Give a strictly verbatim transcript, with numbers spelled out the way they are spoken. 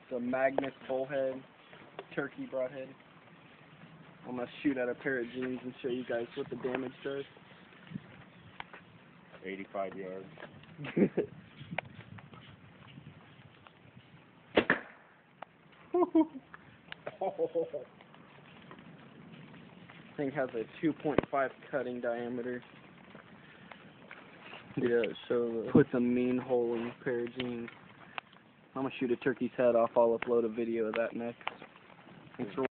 It's a Magnus Bullhead turkey broadhead. I'm going to shoot at a pair of jeans and show you guys what the damage does. eighty-five yards. Thing has a two point five cutting diameter. Yeah, so uh, Puts a mean hole in a pair of jeans. I'm going to shoot a turkey's head off. I'll upload a video of that next. Thanks for